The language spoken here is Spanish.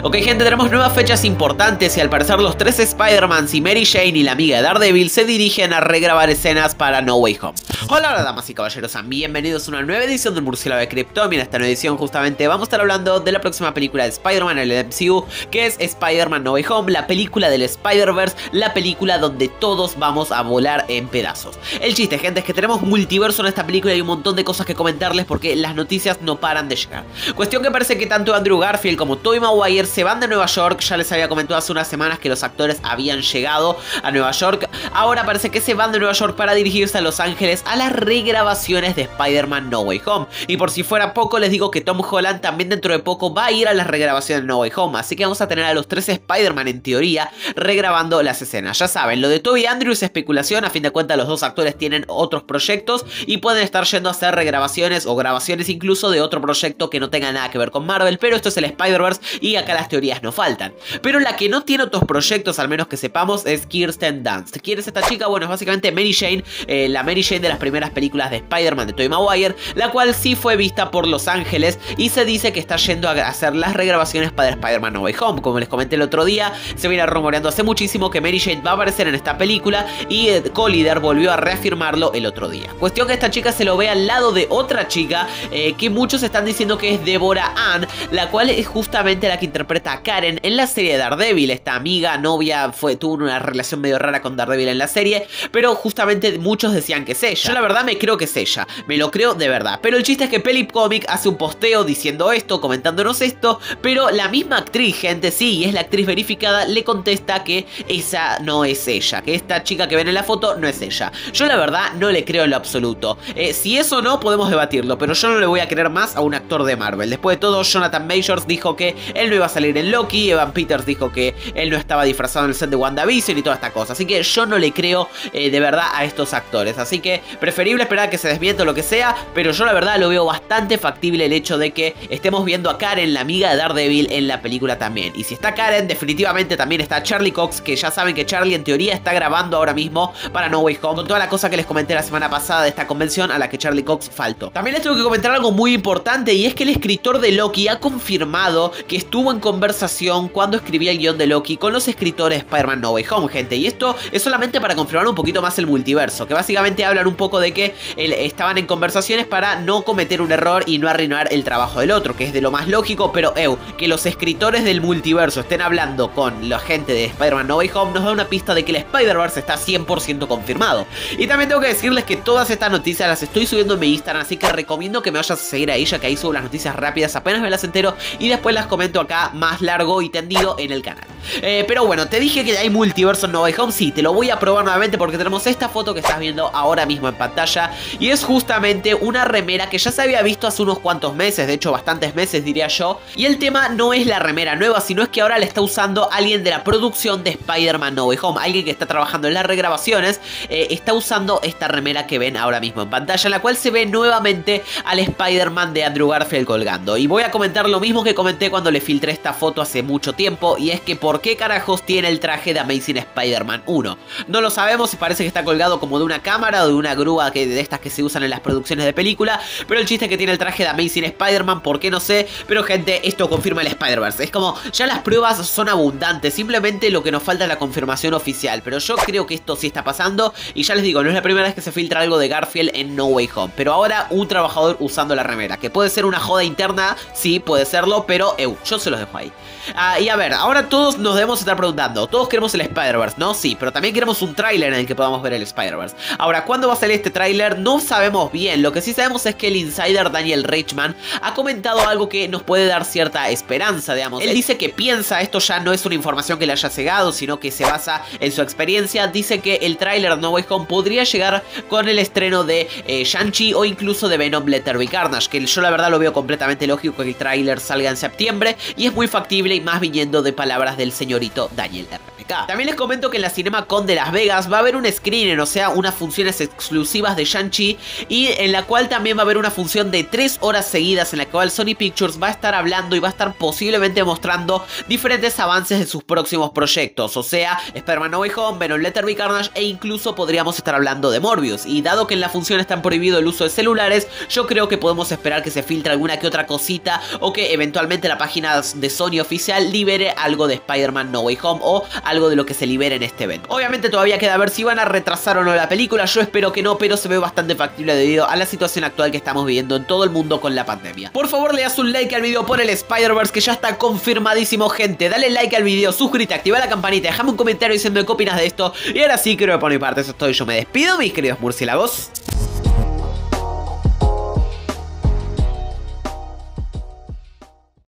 Ok, gente, tenemos nuevas fechas importantes y al parecer los tres Spider-Mans y Mary Jane y la amiga de Daredevil se dirigen a regrabar escenas para No Way Home. Hola, damas y caballeros, bienvenidos a una nueva edición del Murciélago de Krypton. Y en esta nueva edición justamente vamos a estar hablando de la próxima película de Spider-Man en el MCU, que es Spider-Man No Way Home, la película del Spider-Verse, la película donde todos vamos a volar en pedazos. El chiste, gente, es que tenemos multiverso en esta película y hay un montón de cosas que comentarles porque las noticias no paran de llegar. Cuestión que parece que tanto Andrew Garfield como Tobey Maguire se van de Nueva York. Ya les había comentado hace unas semanas que los actores habían llegado a Nueva York. Ahora parece que se van de Nueva York para dirigirse a Los Ángeles a las regrabaciones de Spider-Man No Way Home. Y por si fuera poco, les digo que Tom Holland también dentro de poco va a ir a las regrabaciones de No Way Home. Así que vamos a tener a los tres Spider-Man en teoría regrabando las escenas. Ya saben, lo de Tobey y Andrew es especulación. A fin de cuentas los dos actores tienen otros proyectos y pueden estar yendo a hacer regrabaciones o grabaciones incluso de otro proyecto que no tenga nada que ver con Marvel. Pero esto es el Spider-Verse y acá las teorías no faltan. Pero la que no tiene otros proyectos, al menos que sepamos, es Kirsten Dunst. ¿Quién es esta chica? Bueno, es básicamente Mary Jane, la Mary Jane de las primeras películas de Spider-Man de Tobey Maguire, la cual sí fue vista por Los Ángeles y se dice que está yendo a hacer las regrabaciones para Spider-Man No Way Home. Como les comenté el otro día, se viene rumoreando hace muchísimo que Mary Jane va a aparecer en esta película y Collider volvió a reafirmarlo el otro día. Cuestión que esta chica se lo ve al lado de otra chica que muchos están diciendo que es Deborah Ann, la cual es justamente la que interpreta a Karen en la serie de Daredevil. Esta amiga, novia, tuvo una relación medio rara con Daredevil en la serie, pero justamente muchos decían que es ella. Yo la verdad me creo que es ella, me lo creo de verdad. Pero el chiste es que Pelip Comic hace un posteo diciendo esto, comentándonos esto, pero la misma actriz, gente, sí, y es la actriz verificada, le contesta que esa no es ella, que esta chica que ven en la foto no es ella. Yo la verdad no le creo en lo absoluto. Si es o no podemos debatirlo, pero yo no le voy a creer más a un actor de Marvel. Después de todo, Jonathan Majors dijo que él no iba a salir en Loki, Evan Peters dijo que él no estaba disfrazado en el set de WandaVision y toda esta cosa. Así que yo no le creo de verdad a estos actores. Así que preferible esperar a que se desmiente o lo que sea, pero yo la verdad lo veo bastante factible el hecho de que estemos viendo a Karen, la amiga de Daredevil, en la película también. Y si está Karen, definitivamente también está Charlie Cox, que ya saben que Charlie en teoría está grabando ahora mismo para No Way Home, con toda la cosa que les comenté la semana pasada de esta convención a la que Charlie Cox faltó. También les tengo que comentar algo muy importante, y es que el escritor de Loki ha confirmado que estuvo en conversación cuando escribía el guión de Loki con los escritores de Spider-Man No Way Home, gente. Y esto es solamente para confirmar un poquito más el multiverso, que básicamente hablan un poco de que estaban en conversaciones para no cometer un error y no arruinar el trabajo del otro, que es de lo más lógico. Pero que los escritores del multiverso estén hablando con la gente de Spider-Man No Way Home nos da una pista de que el Spider-Verse está 100% confirmado. Y también tengo que decirles que todas estas noticias las estoy subiendo en mi Instagram, así que recomiendo que me vayas a seguir ahí, ya que ahí subo las noticias rápidas apenas me las entero y después las comento acá más largo y tendido en el canal. Pero bueno, te dije que hay multiverso en No Way Home. Sí, te lo voy a probar nuevamente porque tenemos esta foto que estás viendo ahora mismo en pantalla, y es justamente una remera que ya se había visto hace unos cuantos meses, de hecho bastantes meses diría yo. Y el tema no es la remera nueva, sino es que ahora la está usando alguien de la producción de Spider-Man No Way Home, alguien que está trabajando en las regrabaciones. Está usando esta remera que ven ahora mismo en pantalla, en la cual se ve nuevamente al Spider-Man de Andrew Garfield colgando. Y voy a comentar lo mismo que comenté cuando le filtré esta foto hace mucho tiempo, y es que ¿por qué carajos tiene el traje de Amazing Spider-Man 1? No lo sabemos, parece que está colgado como de una cámara o de una grúa de estas que se usan en las producciones de película, pero el chiste es que tiene el traje de Amazing Spider-Man. ¿Por qué? No sé, pero gente, esto confirma el Spider-Verse. Es como, ya las pruebas son abundantes, simplemente lo que nos falta es la confirmación oficial, pero yo creo que esto sí está pasando. Y ya les digo, no es la primera vez que se filtra algo de Garfield en No Way Home, pero ahora un trabajador usando la remera, que puede ser una joda interna, sí, puede serlo, pero yo se los dejo ahí. Y a ver, ahora todos nos debemos estar preguntando, todos queremos el Spider-Verse, ¿no? Sí, pero también queremos un tráiler en el que podamos ver el Spider-Verse. Ahora, ¿cuándo va a salir este tráiler? No sabemos bien. Lo que sí sabemos es que el insider Daniel Richman ha comentado algo que nos puede dar cierta esperanza, digamos. Él dice que piensa, esto ya no es una información que le haya cegado, sino que se basa en su experiencia. Dice que el tráiler No Way Home podría llegar con el estreno de Shang-Chi o incluso de Venom Let There Be Carnage, que yo la verdad lo veo completamente lógico que el tráiler salga en septiembre, y es muy factible, y más viniendo de palabras del el señorito Daniel RPK. También les comento que en la CinemaCon de Las Vegas va a haber un screener, o sea, unas funciones exclusivas de Shang-Chi, y en la cual también va a haber una función de 3 horas seguidas en la cual Sony Pictures va a estar hablando y va a estar posiblemente mostrando diferentes avances de sus próximos proyectos, o sea, Spider-Man No Way Home, Venom Let There Be Carnage, e incluso podríamos estar hablando de Morbius. Y dado que en la función están prohibido el uso de celulares, yo creo que podemos esperar que se filtre alguna que otra cosita, o que eventualmente la página de Sony oficial libere algo de Spider-Man No Way Home o algo de lo que se libere en este evento. Obviamente todavía queda ver si van a retrasar o no la película, yo espero que no, pero se ve bastante factible debido a la situación actual que estamos viviendo en todo el mundo con la pandemia. Por favor, le das un like al video por el Spider-Verse, que ya está confirmadísimo, gente. Dale like al video, suscríbete, activa la campanita, déjame un comentario diciendo qué opinas de esto. Y ahora sí, creo que por mi parte eso es todo y yo me despido, mis queridos murciélagos.